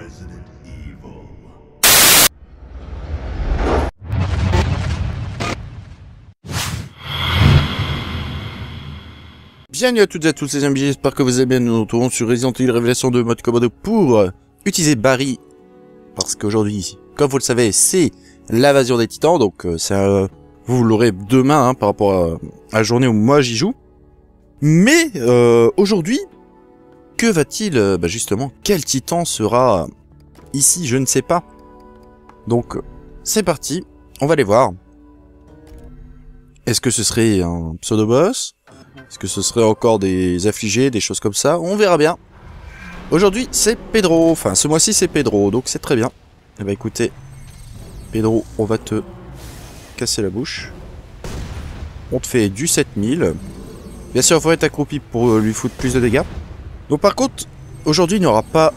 Bienvenue à toutes et à tous les amis, j'espère que vous allez bien. Nous nous retrouvons sur Resident Evil Révélation 2 mode commando pour utiliser Barry. Parce qu'aujourd'hui, comme vous le savez, c'est l'invasion des titans. Donc vous l'aurez demain par rapport à la journée où moi j'y joue. Mais aujourd'hui, que va-t-il justement, quel titan sera ici? Je ne sais pas. Donc c'est parti, on va aller voir. Est-ce que ce serait un pseudo-boss? Est-ce que ce serait encore des affligés, des choses comme ça? On verra bien. Aujourd'hui, c'est Pedro. Enfin, ce mois-ci, c'est Pedro, donc c'est très bien. Eh ben, écoutez, Pedro, on va te casser la bouche. On te fait du 7000. Bien sûr, il faut être accroupi pour lui foutre plus de dégâts. Donc, par contre, aujourd'hui, il n'y aura pas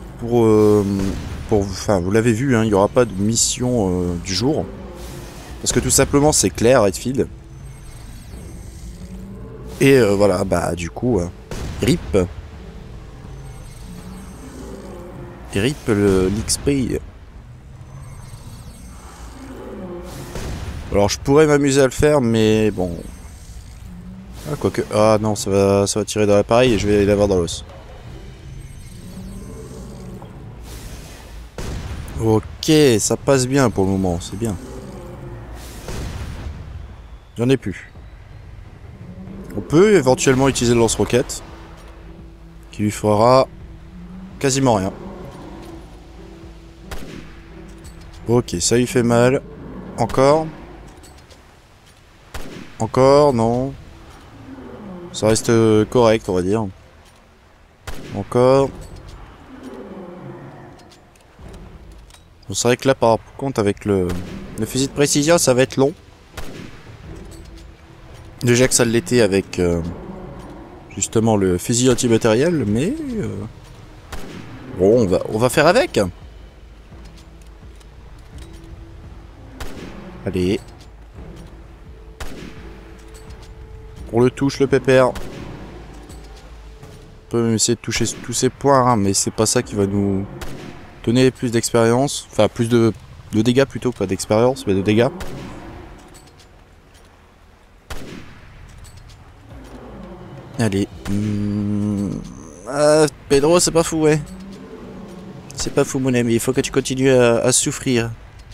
enfin, vous l'avez vu, hein, il n'y aura pas de mission du jour. Parce que tout simplement, c'est clair, Redfield. Et voilà, bah du coup, RIP. RIP l'XP. Alors je pourrais m'amuser à le faire, mais bon. Ah, quoique. Ah non, ça va tirer dans l'appareil et je vais l'avoir dans l'os. Ok, ça passe bien pour le moment, c'est bien. J'en ai plus. On peut éventuellement utiliser le lance-roquette, qui lui fera quasiment rien. Ok, ça lui fait mal. Encore. Encore, non. Ça reste correct, on va dire. Encore. Bon, c'est vrai que là, par contre, avec le fusil de précision, ça va être long. Déjà que ça l'était avec justement le fusil antimatériel, mais bon, on va faire avec. Allez. On le touche, le pépère. On peut même essayer de toucher tous ces points, hein, mais c'est pas ça qui va nous donner plus d'expérience. Enfin, plus de dégâts plutôt, pas d'expérience, mais de dégâts. Allez. Ah, Pedro, c'est pas fou, ouais. C'est pas fou, mon ami. Il faut que tu continues à souffrir.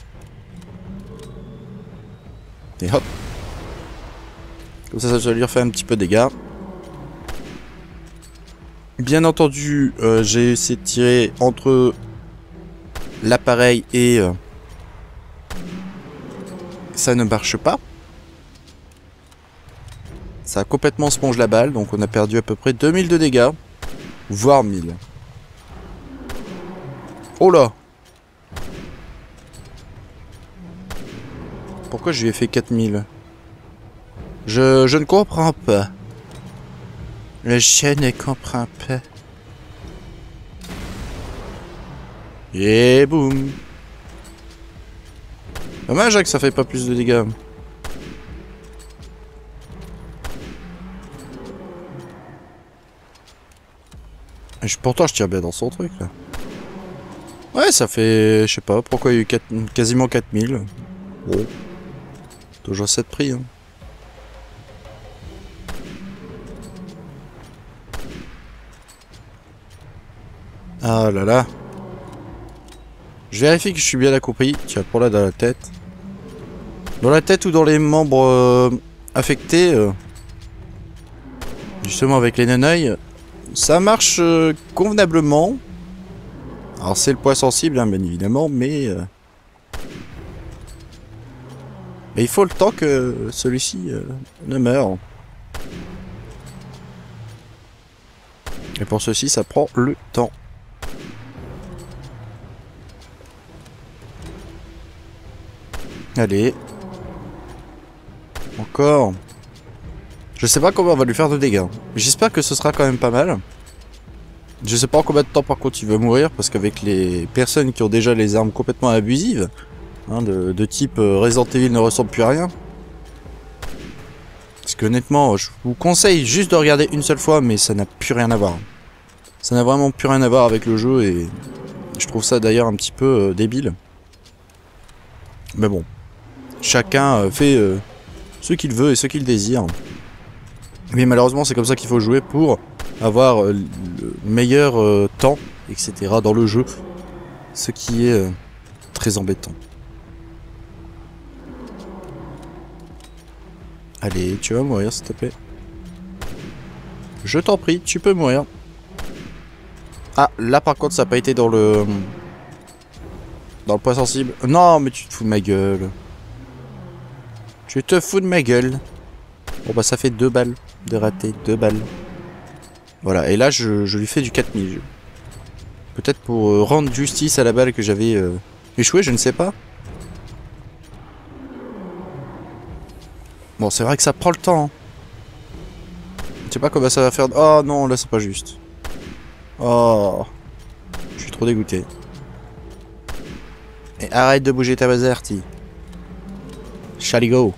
Et hop. Comme ça va lui refaire un petit peu de dégâts. Bien entendu, j'ai essayé de tirer entre l'appareil et... ça ne marche pas. Ça a complètement sponge la balle, donc on a perdu à peu près 2000 de dégâts. Voire 1000. Oh là! Pourquoi je lui ai fait 4000? Je ne comprends pas. Je ne comprends pas. Et boum! Dommage que ça fait pas plus de dégâts. Pourtant, je tire bien dans son truc, là. Ouais, ça fait... Je sais pas, pourquoi il y a eu quasiment 4000. Bon. Toujours 7 prix, hein. Ah là là. Je vérifie que je suis bien accompli. Tiens, pour là, dans la tête. Dans la tête ou dans les membres affectés. Justement, avec les naneuils. Ça marche convenablement. Alors c'est le point sensible, hein, bien évidemment, mais il faut le temps que celui-ci ne meure. Et pour ceci, ça prend le temps. Allez. Encore. Je sais pas combien on va lui faire de dégâts. J'espère que ce sera quand même pas mal. Je sais pas en combien de temps par contre il va mourir. Parce qu'avec les personnes qui ont déjà les armes complètement abusives, hein, de type Resident Evil ne ressemble plus à rien. Parce que honnêtement, je vous conseille juste de regarder une seule fois. Mais ça n'a plus rien à voir. Ça n'a vraiment plus rien à voir avec le jeu. Et Je trouve ça d'ailleurs un petit peu débile. Mais bon. Chacun fait ce qu'il veut et ce qu'il désire. Mais malheureusement, c'est comme ça qu'il faut jouer pour avoir le meilleur temps, etc. dans le jeu. Ce qui est très embêtant. Allez, tu vas mourir, s'il te plaît. Je t'en prie, tu peux mourir. Ah, là par contre, ça n'a pas été dans le... Dans le point sensible. Non, mais tu te fous de ma gueule. Tu te fous de ma gueule. Bon bah ça fait 2 balles de raté, 2 balles. Voilà, et là je lui fais du 4000. Peut-être pour rendre justice à la balle que j'avais échoué, je ne sais pas. Bon, c'est vrai que ça prend le temps. Hein. Je sais pas comment ça va faire... Oh non, là c'est pas juste. Oh. Je suis trop dégoûté. Et arrête de bouger ta bazerti. Chaligo.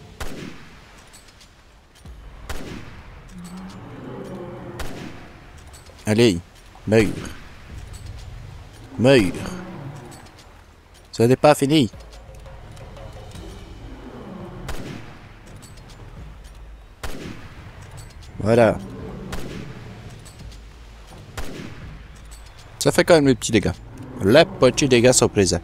Allez, meurs. Meurs. Ce n'est pas fini. Voilà. Ça fait quand même les petits dégâts. Les petits dégâts sont présents.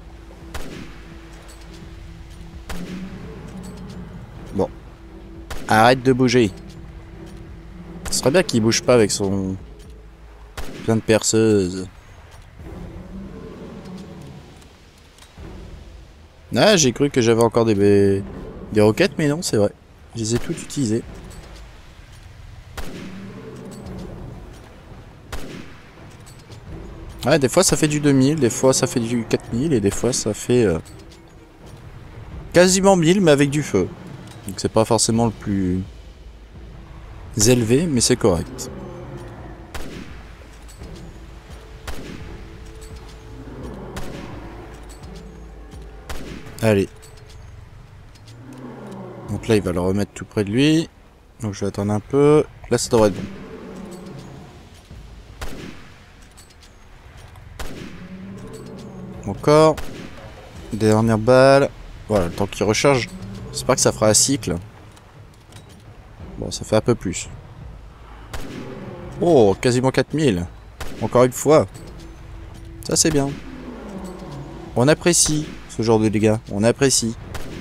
Bon. Arrête de bouger. Ce serait bien qu'il bouge pas avec son... plein de perceuses. Ah, j'ai cru que j'avais encore des roquettes, mais non, c'est vrai. Je les ai toutes utilisées. Ouais, des fois ça fait du 2000, des fois ça fait du 4000, et des fois ça fait quasiment 1000, mais avec du feu. Donc c'est pas forcément le plus élevé, mais c'est correct. Allez. Donc là, il va le remettre tout près de lui. Donc je vais attendre un peu. Là, ça devrait être bon. Encore. Dernière balle. Voilà, le temps qu'il recharge. J'espère que ça fera un cycle. Bon, ça fait un peu plus. Oh, quasiment 4000. Encore une fois. Ça, c'est bien. On apprécie ce genre de dégâts. On apprécie.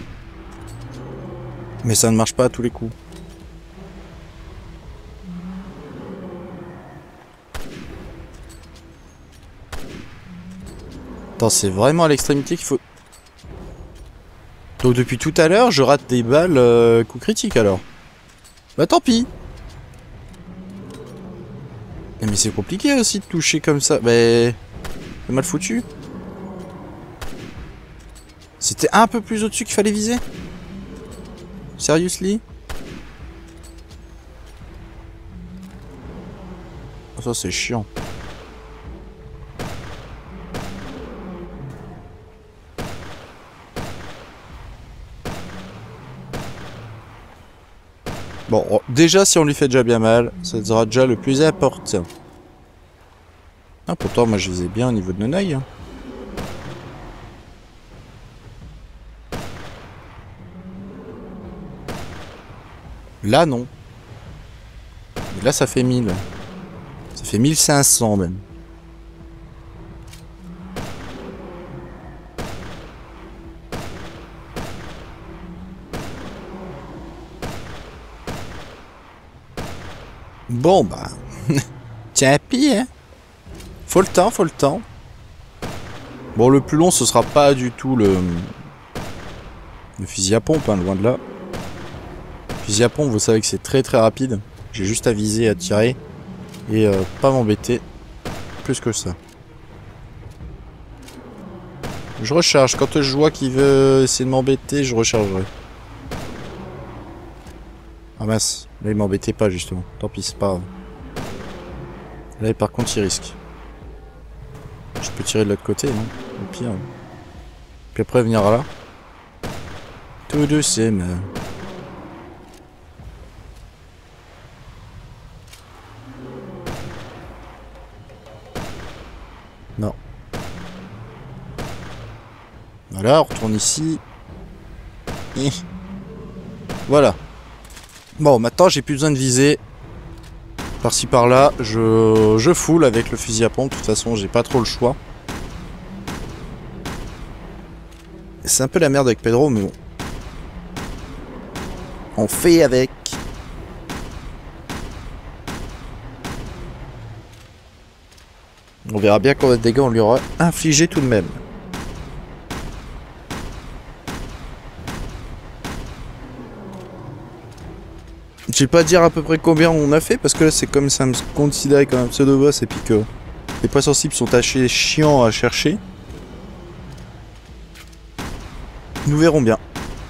Mais ça ne marche pas à tous les coups. Attends, c'est vraiment à l'extrémité qu'il faut... Donc depuis tout à l'heure, je rate des balles coup critique alors. Bah tant pis. Mais c'est compliqué aussi de toucher comme ça. Bah... c'est mal foutu. C'était un peu plus au-dessus qu'il fallait viser. Seriously? Oh, ça c'est chiant. Bon, déjà si on lui fait déjà bien mal, ça sera déjà le plus important. Ah, pourtant moi je visais bien au niveau de nos œil. Hein. Là non. Mais là ça fait 1000. Ça fait 1500 même. Bon bah... tiens, pis hein. Faut le temps, faut le temps. Bon, le plus long ce sera pas du tout le fusil à pompe, hein, loin de là. Le fusil à pompe, vous savez que c'est très très rapide. J'ai juste à viser, à tirer. Et pas m'embêter plus que ça. Je recharge. Quand je vois qu'il veut essayer de m'embêter, je rechargerai. Ah mince. Là, il m'embêtait pas, justement. Tant pis, c'est pas grave. Là, par contre, il risque. Je peux tirer de l'autre côté, non? Au pire. Puis après, venir là. Tout doucement. Non. Voilà, on retourne ici. Et... voilà. Bon, maintenant j'ai plus besoin de viser. Par-ci par-là, je foule avec le fusil à pompe. De toute façon, j'ai pas trop le choix. C'est un peu la merde avec Pedro, mais bon. On fait avec. On verra bien combien de dégâts on lui aura infligé tout de même. Je vais pas dire à peu près combien on a fait, parce que là c'est comme ça me considérait comme un pseudo-boss et puis que les points sensibles sont assez chiants à chercher. Nous verrons bien.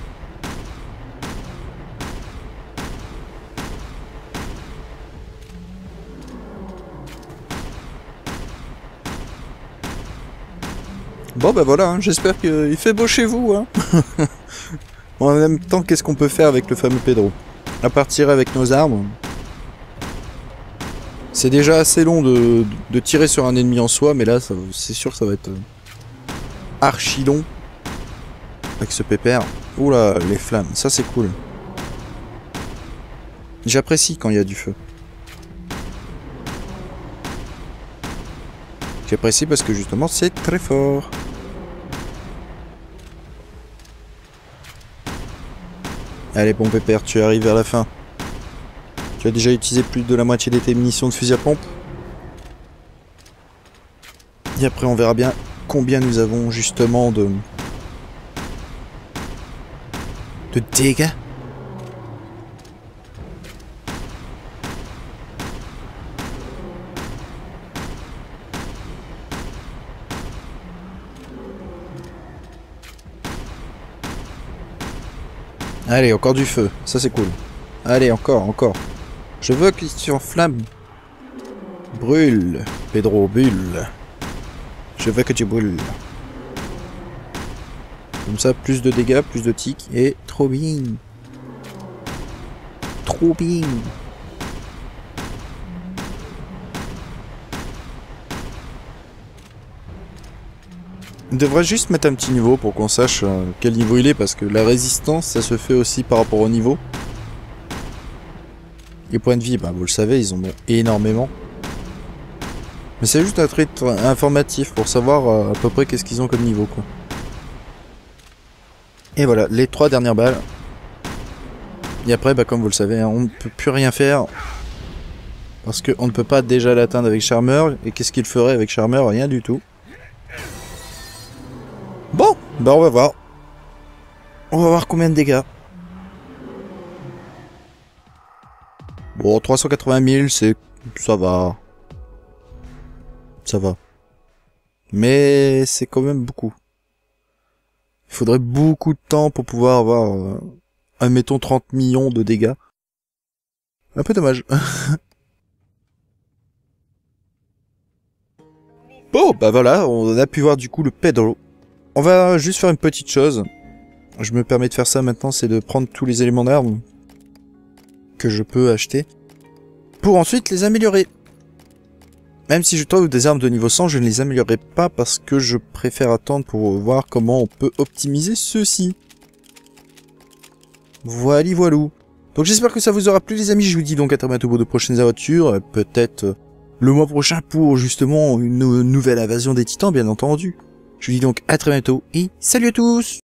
Bon bah voilà, hein, j'espère qu'il fait beau chez vous. Hein. En même temps, qu'est-ce qu'on peut faire avec le fameux Pedro? À partir avec nos armes. C'est déjà assez long de tirer sur un ennemi en soi, mais là c'est sûr que ça va être archi long. Avec ce pépère. Oula, les flammes, ça c'est cool. J'apprécie quand il y a du feu. J'apprécie parce que justement c'est très fort. Allez bon pépère, tu arrives vers la fin. Tu as déjà utilisé plus de la moitié de tes munitions de fusil à pompe. Et après on verra bien combien nous avons justement de dégâts. Allez, encore du feu, ça c'est cool. Allez, encore. Je veux qu'il s'enflamme. Brûle, Pedro, brûle. Je veux que tu brûles. Comme ça, plus de dégâts, plus de tics, et trop bien. Trop bien. On devrait juste mettre un petit niveau pour qu'on sache quel niveau il est, parce que la résistance, ça se fait aussi par rapport au niveau. Les points de vie, bah, vous le savez, ils en ont énormément. Mais c'est juste un trait informatif pour savoir à peu près qu'est-ce qu'ils ont comme niveau, quoi. Et voilà, les 3 dernières balles. Et après, bah, comme vous le savez, hein, on ne peut plus rien faire. Parce qu'on ne peut pas déjà l'atteindre avec Charmeur. Et qu'est-ce qu'il ferait avec Charmeur? Rien du tout. Bon, bah on va voir. On va voir combien de dégâts. Bon, 380 000, c'est... ça va. Ça va. Mais c'est quand même beaucoup. Il faudrait beaucoup de temps pour pouvoir avoir, admettons, 30 millions de dégâts. Un peu dommage. Bon, bah voilà, on a pu voir du coup le Pedro. On va juste faire une petite chose. Je me permets de faire ça maintenant, c'est de prendre tous les éléments d'armes que je peux acheter pour ensuite les améliorer. Même si je trouve des armes de niveau 100, je ne les améliorerai pas parce que je préfère attendre pour voir comment on peut optimiser ceci. Voilà, voilou. Donc j'espère que ça vous aura plu les amis, je vous dis donc à très bientôt pour de prochaines aventures, peut-être le mois prochain pour justement une nouvelle invasion des titans bien entendu. Je vous dis donc à très bientôt et salut à tous!